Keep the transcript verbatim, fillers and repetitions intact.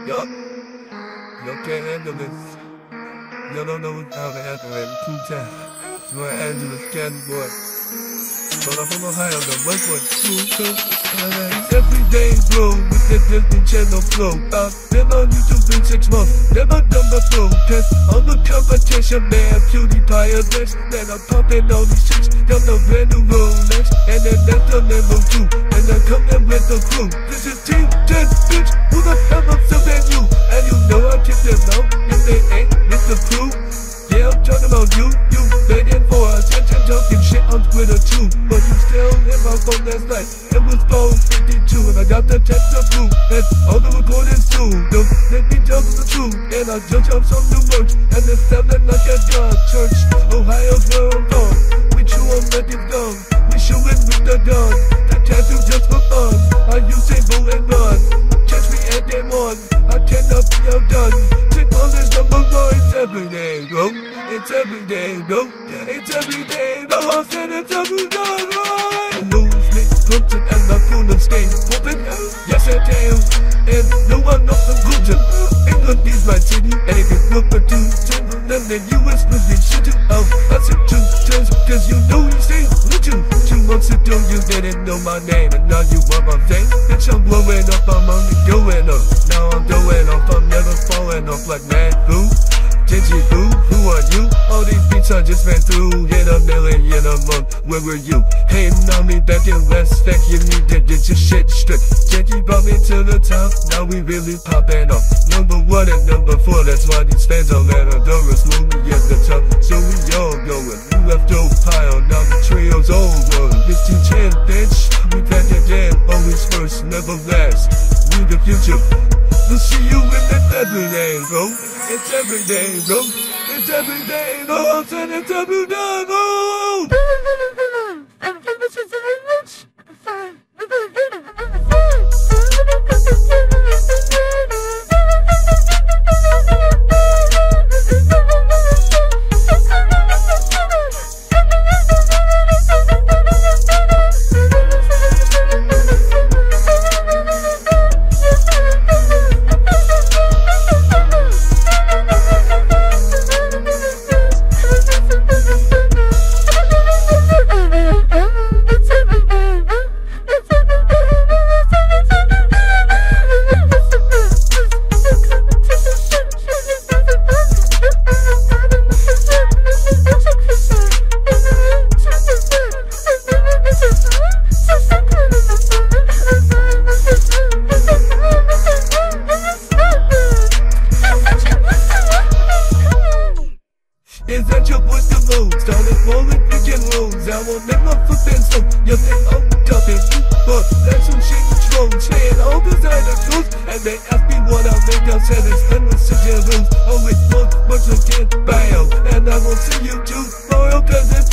Yo, you can't handle this. You don't know how to handle it. Two times. Los Angeles Candy Boy. But I'm from Ohio, the one point two two. It's everyday bro with the Disney Channel flow. I've been on YouTube in six months, never done my flow test. On the competition, man, PewDiePie a bitch. Then I'm pumping all these chicks, got the brand new Rolex. And then that's the number two, and I come in with the crew. This is Team ten, bitch, who the hell else than you? And you know I kick them out, if they ain't with the crew. Yeah, I'm talking about you, you begging for attention, talking shit on Twitter too. But you still hit my phone last night, it was four fifty-two, and I got the text of blue, and all the recordings too. Don't let me tell the truth, and I just have some new merch, and it's sounding like a God church. Ohio's where I'm from, we chew on records gum, we shootin' with the gun, the tattoo just for fun. I use a bow and run, catch me at day one, I cannot be outdone. Take all this number one, it's every day, bro. It's every day, bro. It's every day, bro. I said it's every day, right? Lose me, Brooklyn, and my cool and stay open. Yes, I am. And no one knows the Brooklyn. England is my city, and if it's not for two simple, then the U S will be shit to out. I said two times, cause you know you say little. Two months ago, you didn't know my name, and now you want my thing. Bitch, I'm blowing up, I'm only going up. Now I'm going off, I'm never falling off like mad boo. Digi boo, who are you? All these beats I just ran through, hit a million a month, where were you? Hating on me back in West, fact you need to get your shit straight. Digi brought me to the top, now we really popping off. Number one and number four, that's why these fans all let her do us when we at the top. So we all going, you left Ohio, now the trio's over. fifteen ten, bitch, we back again, always first, never last. We the future, we'll see you in the every day, bro. It's every day, bro. It's every day, bro. I'm saying it's every day, bro. Is that your voice to load? Started rolling picking roads. I won't make my foot bend so you think I'm dumping you. But that's some shit control. Saying all designer tools. And they ask me what I make. I said it's unrestricted rules. Always look much again, bam. And I won't see you too. Loyal cause it's